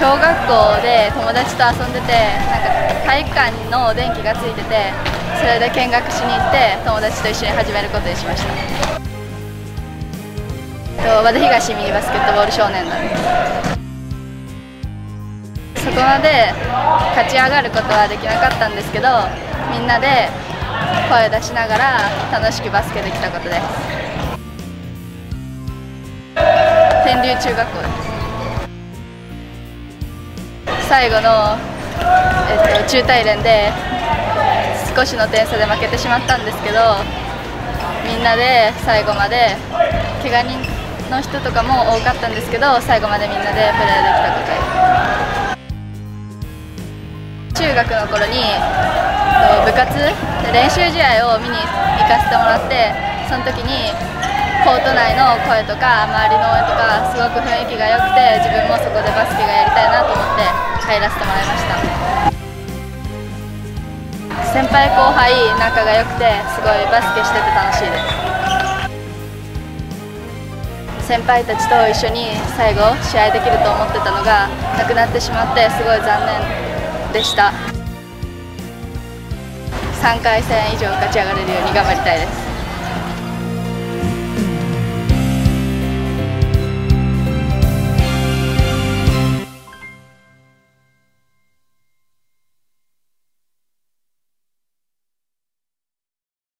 小学校で友達と遊んでて、体育館の電気がついてて、それで見学しに行って友達と一緒に始めることにしました。和田東ミニバスケットボール少年団です。そこまで勝ち上がることはできなかったんですけど、みんなで声出しながら楽しくバスケできたことです。天竜中学校です。最後の、中大連で少しの点差で負けてしまったんですけど、みんなで最後まで怪我人の人とかも多かったんですけど、最後までみんなでプレーできたことです。中学の頃に部活で練習試合を見に行かせてもらって、その時にコート内の声とか周りの応援とかすごく雰囲気が良くて、自分もそこでバスケがやりたいなと思って入らせてもらいました。先輩後輩仲が良くて、すごいバスケしてて楽しいです。先輩たちと一緒に最後試合できると思ってたのがなくなってしまって、すごい残念でした。3回戦以上勝ち上がれるように頑張りたいです。